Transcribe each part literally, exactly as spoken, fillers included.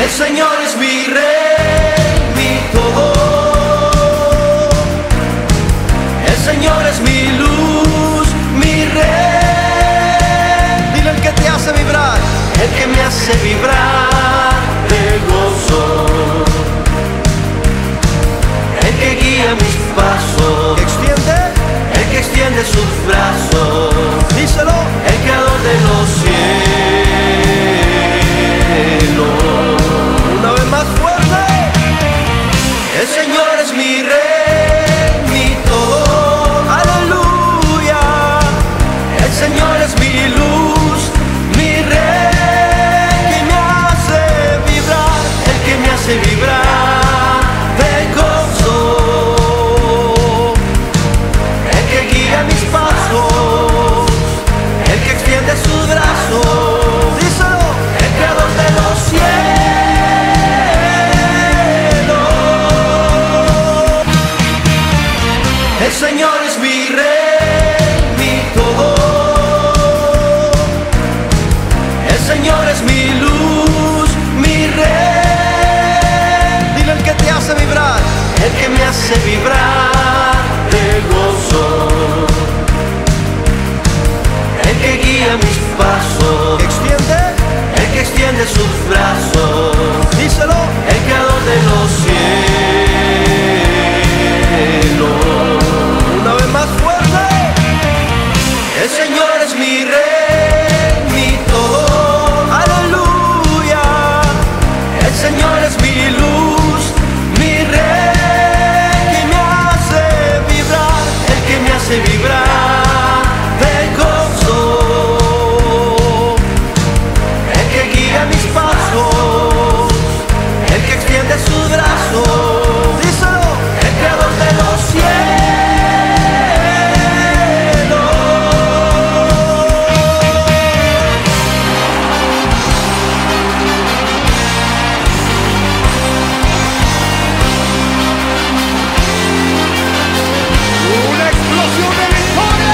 El Señor es mi rey, mi todo. El Señor es mi luz, mi rey. Dile el que te hace vibrar, el que me hace vibrar de gozo, el que guía mis pasos, que extiende, el que extiende sus brazos. Díselo, el creador de los cielos. Una vez más fuerte. El Señor es mi rey, mi todo. Aleluya. El Señor es mi luz, mi rey, que me hace vibrar, el que me hace vibrar de gozo, el que guía mis pasos, el que extiende sus brazos. Díselo, el creador de los cielos. El Señor es mi rey, mi todo. El Señor es mi luz, mi rey. Dile el que te hace vibrar, el que me hace vibrar de gozo, el que guía mis pasos, que extiende, el que extiende sus brazos. Díselo, el creador de los cielos. Una vez más fuerte. El Señor es mi rey, mi todo. Aleluya. El Señor es mi luz, mi rey, que me hace vibrar, el que me hace vibrar de gozo, el que guía mis pasos, el que extiende sus brazos. Díselo, el creador de los cielos. Una explosión de victoria.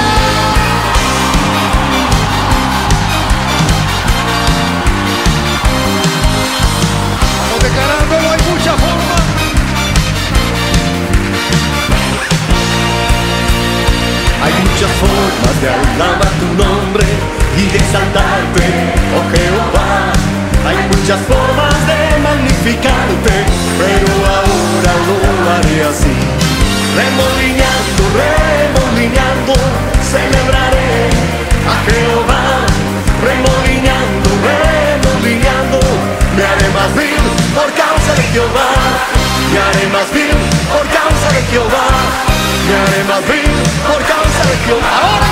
Vamos declarándolo, hay mucha forma. Hay muchas formas de alabar tu nombre y de exaltarte, oh Jehová. Hay muchas formas de magnificarte, pero ahora lo haré así. Remolineando, remolineando, celebraré a Jehová. Remolineando, remolineando, me haré más vil por causa de Jehová. Me haré más vil por causa de Jehová. Me haré más vil por causa de Jehová. Ahora.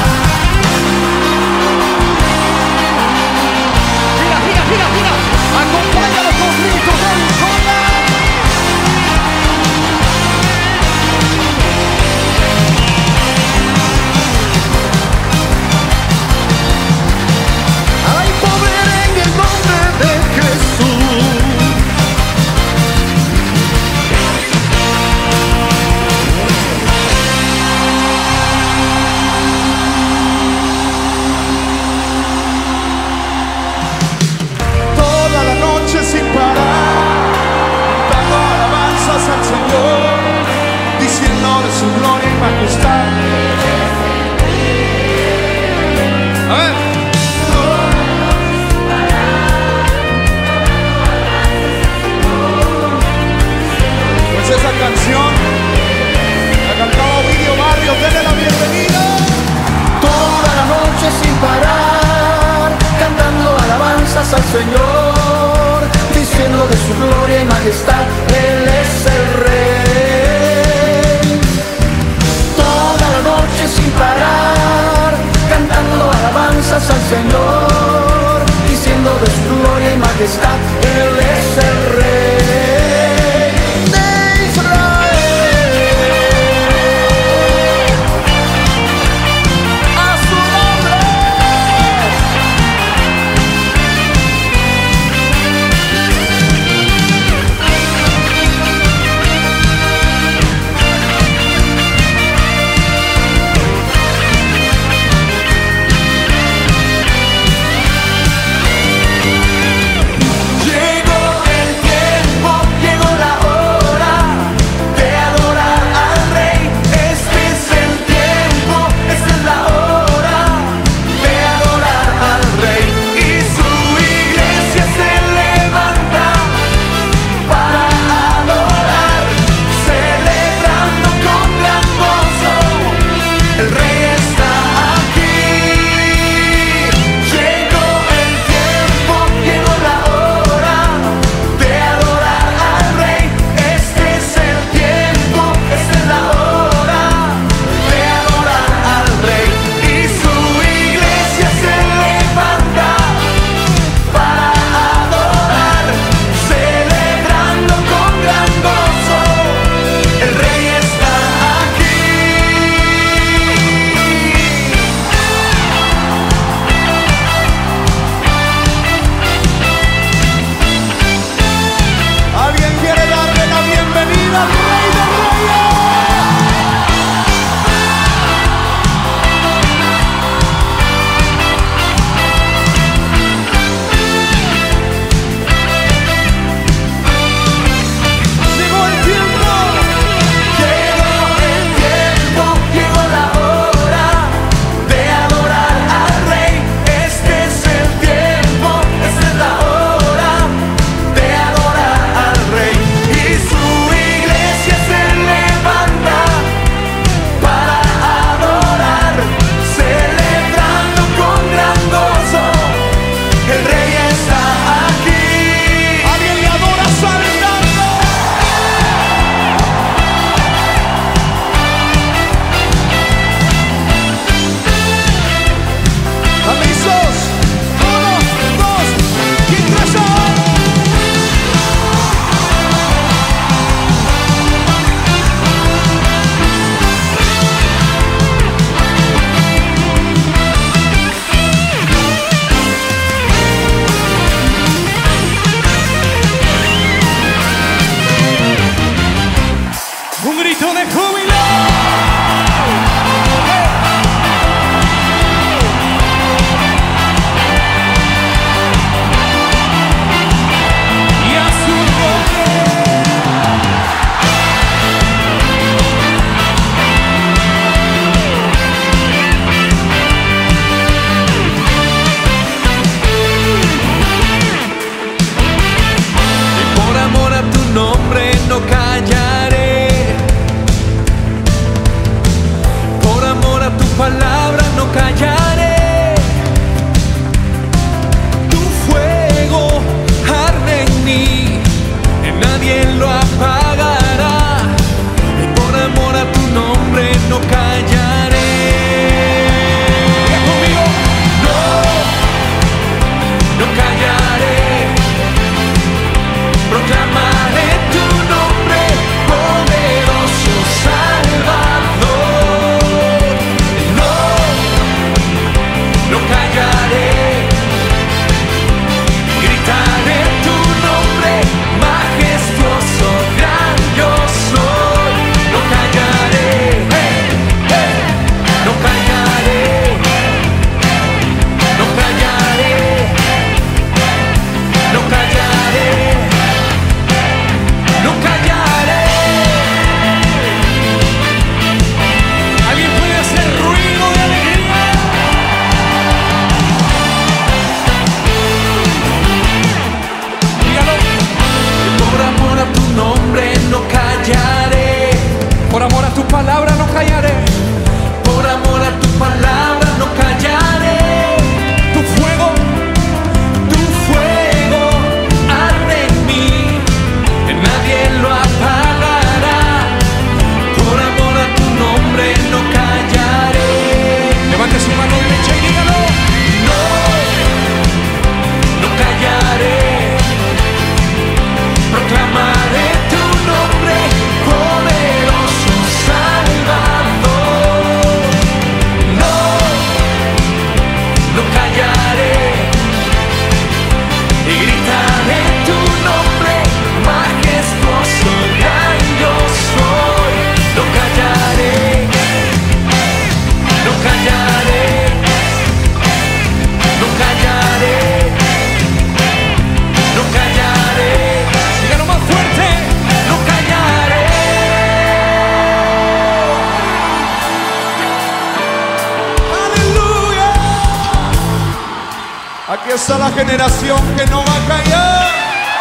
Gira, gira, gira, gira. Acompáñalo con gritos de victoria. Hay poder en el nombre de Jesús. Toda la noche sin parar, dando alabanzas al Señor, diciendo de su gloria y majestad. A ver. Pues esa canción la cantaba Ovidio Barrios. Denle la bienvenida. Toda la noche sin parar, cantando alabanzas al Señor, diciendo de su gloria y majestad, Él es el Rey. Toda la noche sin parar, cantando alabanzas al Señor, diciendo de su gloria y majestad, Él es el Rey de Israel. A su nombre. Esta es la generación que no va a callar.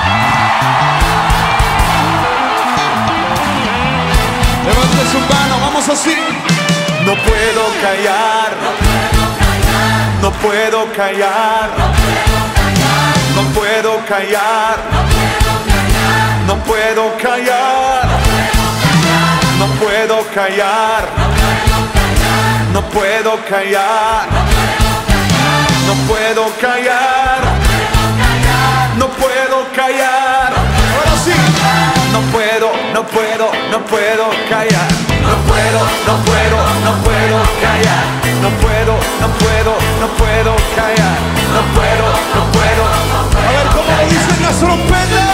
Levante su mano, vamos así. No puedo callar, no puedo callar, no puedo callar, no puedo callar, no puedo callar, no puedo callar, no puedo callar, no puedo callar. Ahora sí. No puedo, no puedo, no puedo callar. No puedo, no puedo, no puedo callar. No puedo, no puedo, no puedo callar. No puedo, no puedo. A ver cómo lo dicen las trompetas.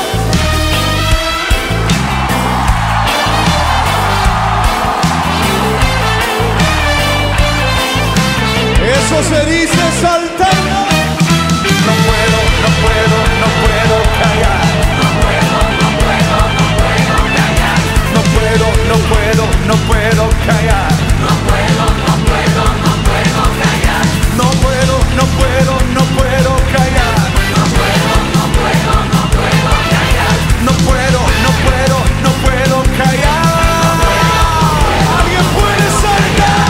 Eso se dice saltando. No puedo, no puedo, no puedo callar. No puedo, no puedo, no puedo callar. No puedo, no puedo, no puedo callar. No puedo, no puedo, no puedo callar. No puedo, no puedo, no puedo callar. No puedo, no puedo, no puedo callar. No puedo, no puedo, no puedo callar. Alguien puede saltar.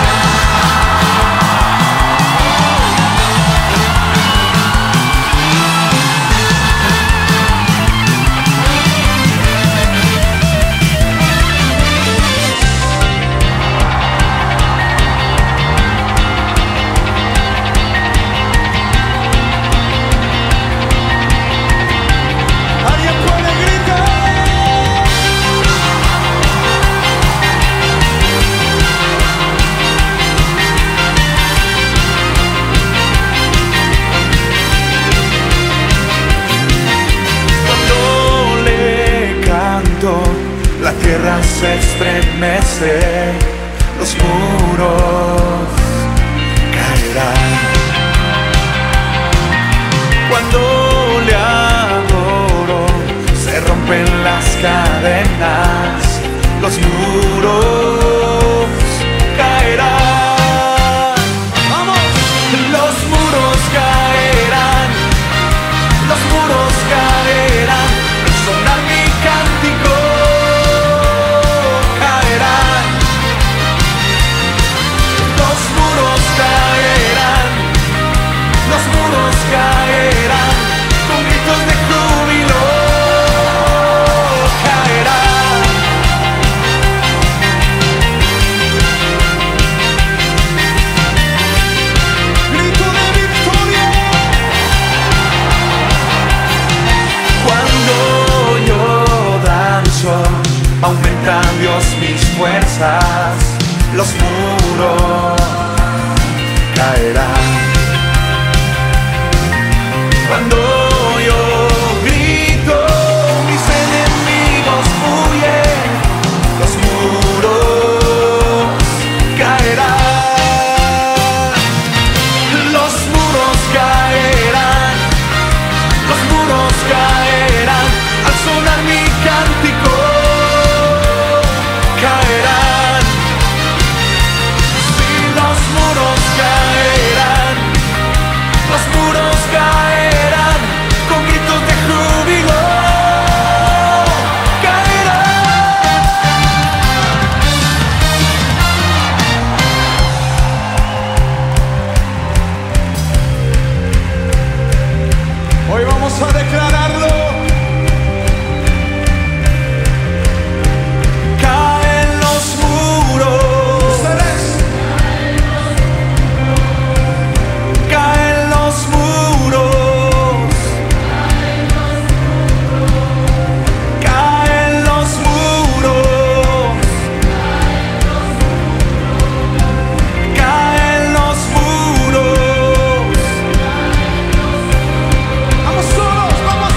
Alguien puede gritar. Cuando le canto, la tierra se estremece, los muros caerán. Cuando le adoro, se rompen las cadenas, los muros caerán. Vamos. Los muros caerán, los muros caerán, al sonar mi cántico caerán. Los muros caerán, los muros caerán, con gritos de júbilo caerán. Grito de victoria. Cuando yo danzo, aumenta Dios mis fuerzas, los muros caerán. Cuando yo grito, mis enemigos huyen, los muros caerán. Los muros caerán, los muros caerán, al sonar mi cántico caerán. Si los muros caerán, los muros caerán, con gritos de júbilo caerán. Hoy vamos a declararlo. Caen los muros, Ustedes. caen los muros, caen los muros, caen los muros. Vamos solos, vamos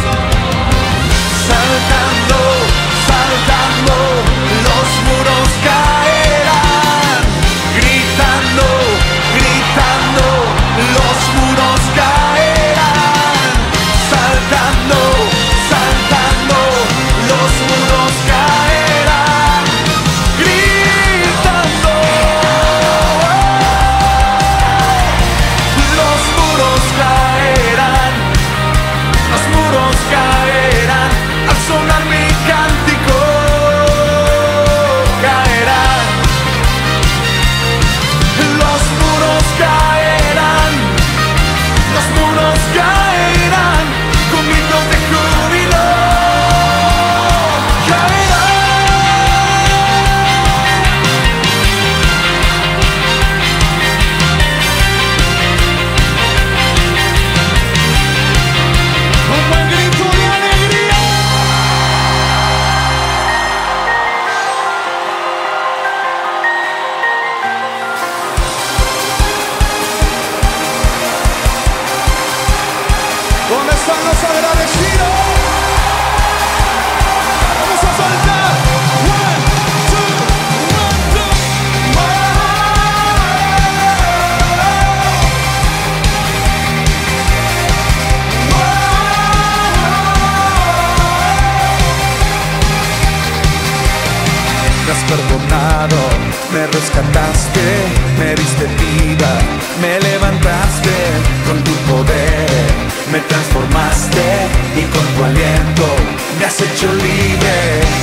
rescataste, me diste vida, me levantaste con tu poder, me transformaste y con tu aliento me has hecho libre.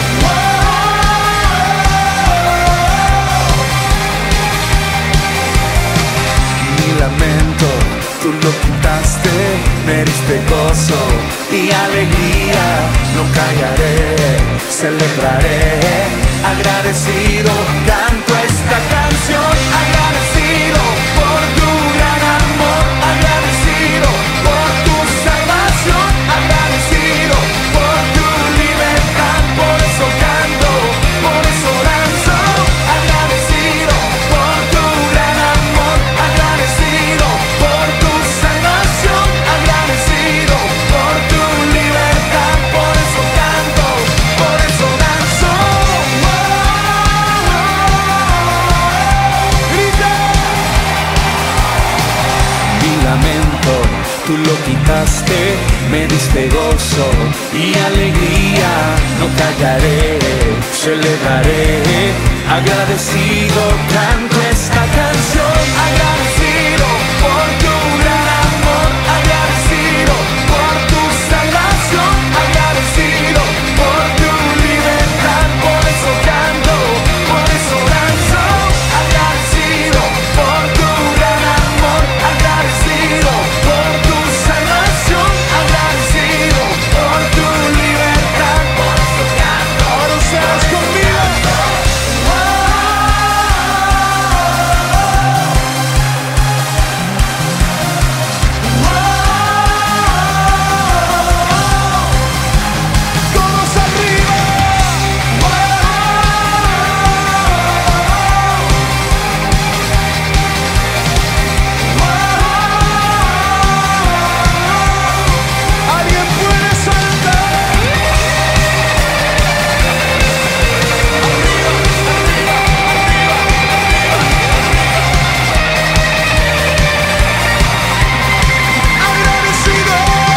Mi lamento tú lo quitaste, me diste gozo y alegría, no callaré, celebraré, agradecido, canto esta canción, agradecido por tu gran amor, agradecido por tu salvación, agradecido por tu libertad, por eso canto, por eso danzo, agradecido por tu gran amor, agradecido por tu salvación, agradecido por tu libertad, por eso canto, por eso danzo. Mi lamento tú lo quitaste, me diste gozo y alegría, no callaré, celebraré, agradecido, canto esta canción, agradecido por tu gran amor, agradecido por tu salvación, agradecido por tu libertad, por eso canto, por eso danzo, agradecido por tu gran amor, agradecido por tu salvación, agradecido por tu libertad, por eso canto. Ahora ustedes conmigo. Todos arriba. ¿Alguien puede saltar? Agradecido,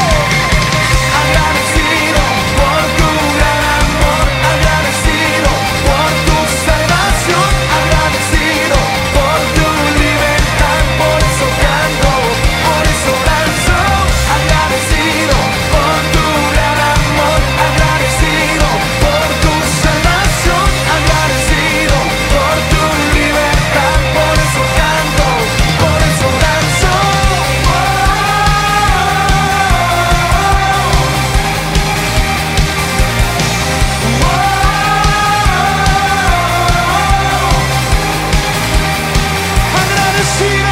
agradecido por tu gran amor, agradecido por tu salvación, agradecido por tu libertad, por eso canto, por eso danzo, agradecido por tu gran amor, agradecido por tu salvación, agradecido por tu libertad, por eso canto, por eso danzo. Agradecido.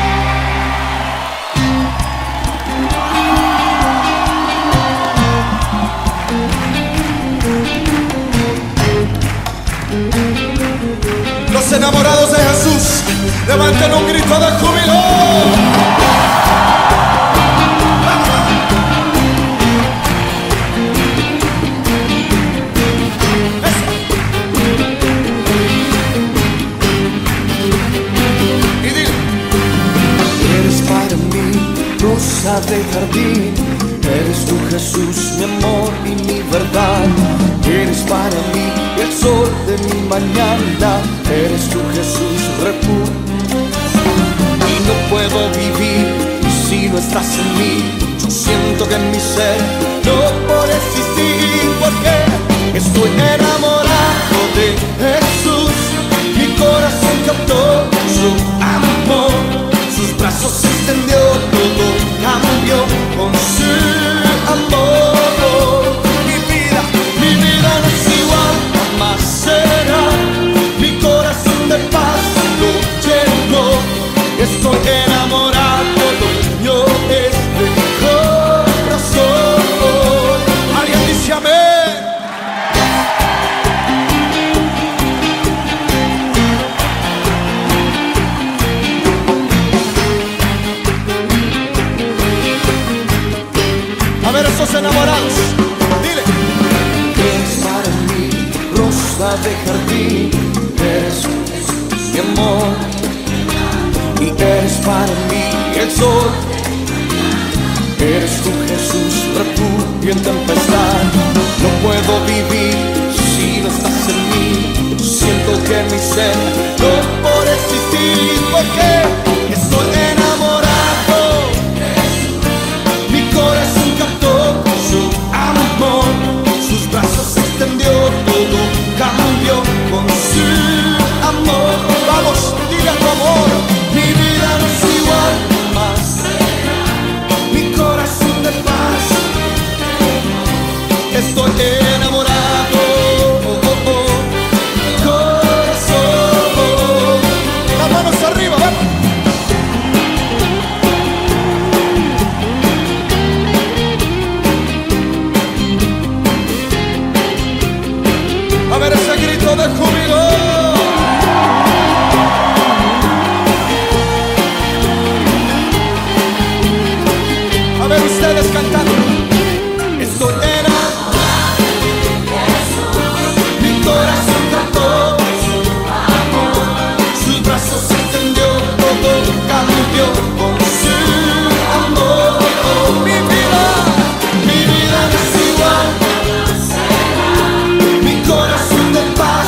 Los enamorados de Jesús, levanten un grito de júbilo. Y dile: eres para mí rosa de jardín, eres tú Jesús, mi amor y mi verdad. Eres para mí el sol de mi mañana, eres tú Jesús, refugio. Y no puedo vivir si no estás en mí. Yo siento que en mi ser no puede existir, porque estoy enamorado de Jesús. Mi corazón captó su amor, sus brazos se extendió, todo cambió con su amor. Mi vida, mi vida no es igual, jamás será. Mi corazón de paz lo llenó. Estoy enamorado, dueño es de mi corazón. Alguien dice amén. A ver esos enamorados, dile: eres para mí rosa de jardín, eres mi amor. Y eres para mí el sol, eres tú Jesús, refugio en tempestad. No puedo vivir si no estás en mí, siento que mi ser no puede cantando. Estoy enamorado de Jesús. Mi corazón cantó su amor. Sus brazos se extendió, todo cambió con su amor. Mi vida, mi vida no es igual. Mi corazón de paz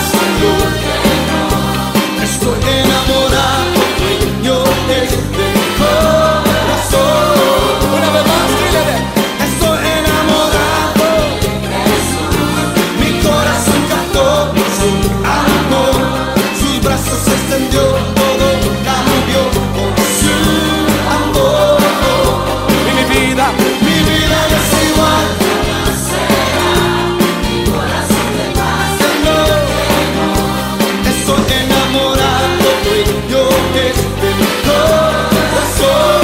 estoy enamorado, dueño de este corazón. Una vez más, dile. Estoy enamorado de Jesús. Mi corazón cantó su amor. Sus brazos se extendió, todo cambió con su amor. Y mi vida, mi vida no es igual. Mi corazón de paz estoy enamorado, dueño de este corazón.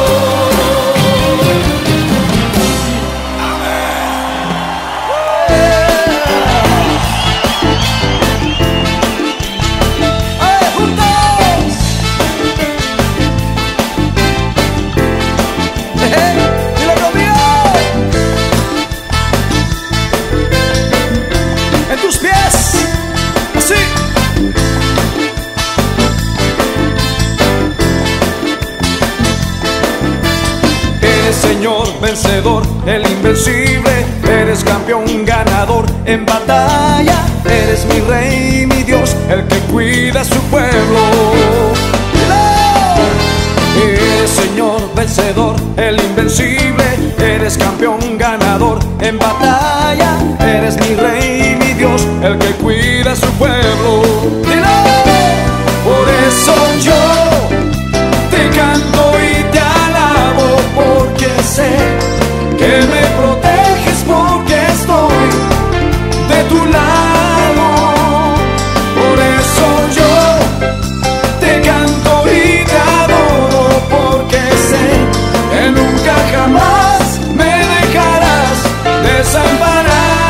En tus pies, así. Eres Señor vencedor, el invencible. Eres campeón ganador en batalla. Eres mi rey, mi Dios, el que cuida a su pueblo. Eres Señor vencedor, el invencible. Eres campeón ganador en batalla. Eres mi rey, mi Dios, el que cuida a su pueblo. ¡Dilo! Por eso yo te canto y te alabo, porque sé que me proteges, porque estoy de tu lado. Por eso yo te canto y te adoro, porque sé que nunca jamás me dejarás desamparado.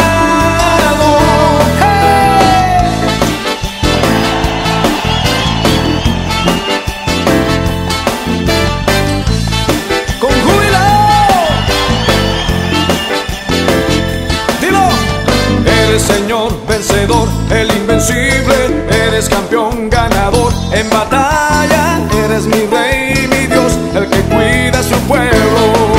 ¡Hey! Con júbilo, dilo. Eres Señor vencedor, el invencible. Eres campeón ganador en batalla. Eres mi rey, mi Dios, el que cuida a su pueblo.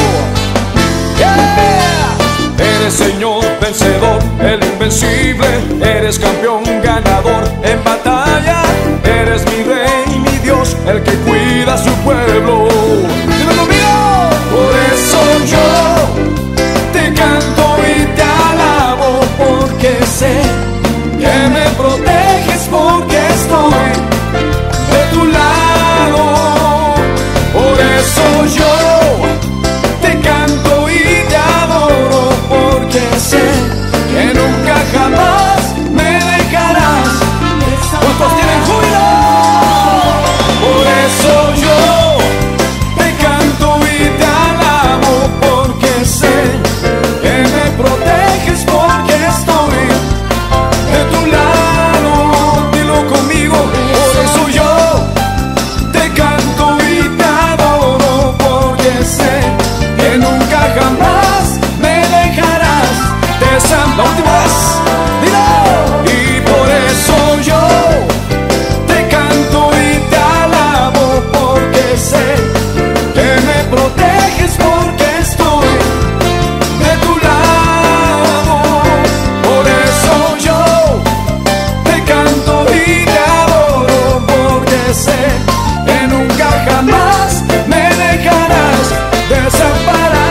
Yeah. Eres Señor vencedor, el invencible. Eres campeón ganador en batalla. Eres mi rey, mi Dios, el que cuida a su pueblo. Dímelo mío. Por eso yo te canto y te alabo, porque sé que me proteges, porque estoy de tu lado. Por eso yo te canto y te adoro, porque sé que nunca jamás me dejarás. ¿Cuántos tienen júbilo? Por eso yo te canto y te alabo, porque sé que me proteges, porque estoy de tu lado. Dilo conmigo. Por eso yo te canto y te adoro, porque sé que nunca jamás me dejarás desamparado. La última vez, dilo. Y por eso yo te canto y te alabo, porque sé que me proteges, porque estoy de tu lado. Por eso yo te canto y te adoro, porque sé que nunca jamás me dejarás desamparado.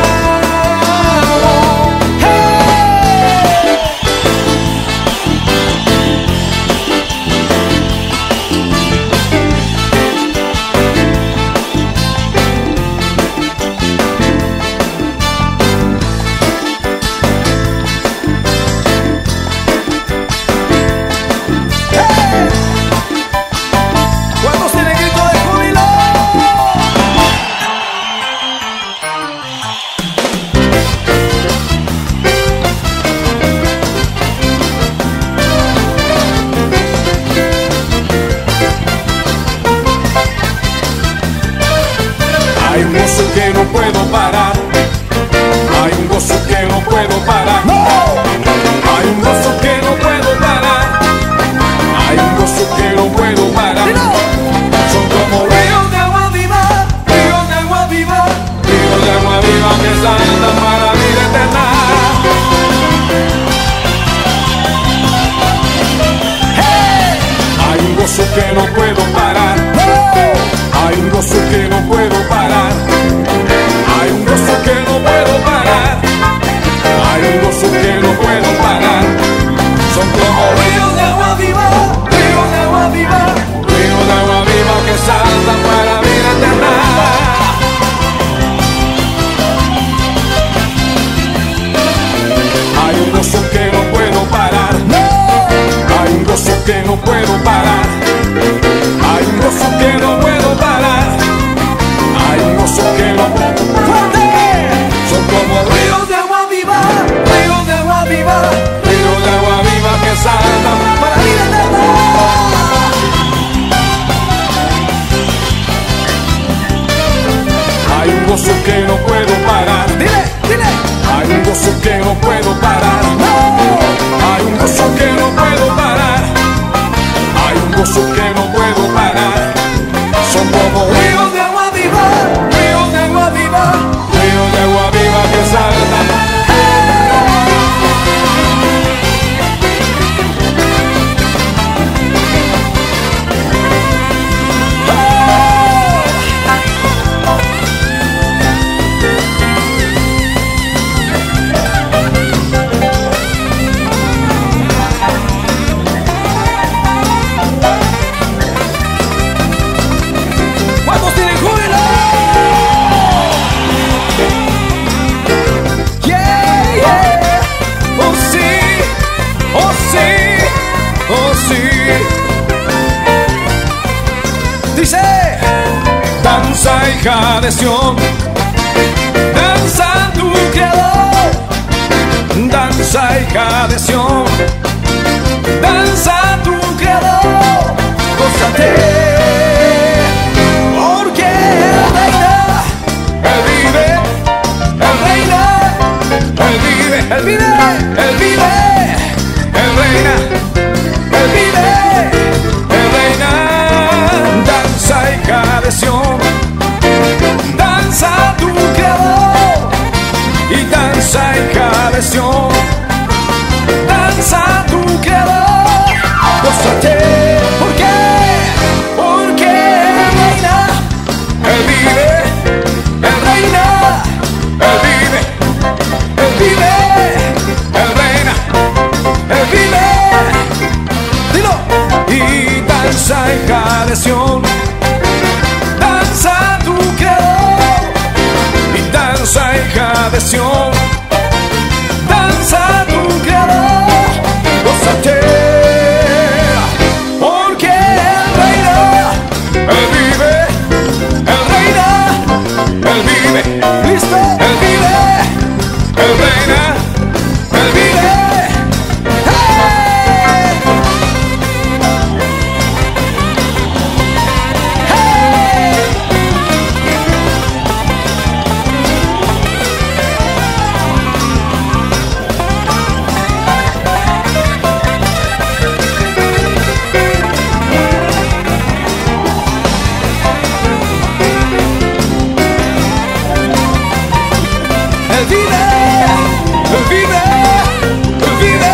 ¡Hey! ¡Hey! ¿Cuántos tienen grito de júbilo? Hay un gozo que no puedo parar, hay un gozo que no puedo parar. Hay un gozo que no puedo parar. Hay un gozo que no puedo parar. Son como ríos de agua viva, ríos de agua viva, ríos de agua viva que saltan para vida eterna. Hay un gozo que no puedo parar. Hay un gozo que no puedo parar. Hay un gozo que no puedo parar. Hay un gozo que no puedo parar. Son como ríos de agua viva, ríos de agua viva, ríos de agua viva que saltan para vida eterna. Hay un gozo que no puedo parar. Hay un gozo que no puedo parar. Hay un gozo que no puedo parar. Hay un gozo que no puedo parar. Son como ríos de agua viva, ríos de agua viva, ríos de agua viva que saltan para vida eterna. Hay un gozo que no puedo parar. Dile, dile. Hay un gozo que no puedo parar. Hay un gozo que no puedo parar. Hay un gozo que no puedo parar. Son como ríos de agua viva, ríos de agua viva, ríos de agua viva que saltan. Danza, hija de Sión, danza tu creador. Danza, hija de Sión, danza tu creador. Gózate, porque Él reina, Él vive, Él reina, Él vive, Él vive, Él vive, Él reina, Él vive, Él reina. Danza, hija de Sión, danza tu creador. Y danza, hija de Sión, danza tu creador. Gózate, ¿por qué? Porque Él reina, Él vive, Él reina, Él vive, Él vive, Él reina, Él vive. Dilo. Y danza, hija de Sión, danza tu creador. Y danza, hija de Sión, danza tu creador. Gózate, porque Él reina, Él vive, Él reina, Él vive. ¿Listo? Él vive, Él reina, Él vive. Él vive, Él vive, Él vive.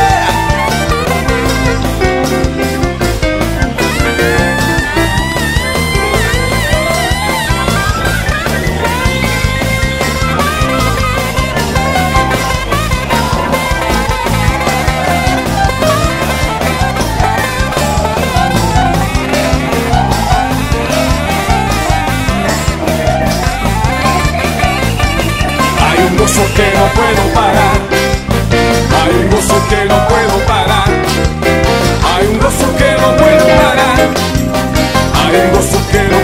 Hay un gozo que no puedo parar. Hay un gozo que no puedo parar. Hay un gozo que no puedo parar. Hay un gozo que no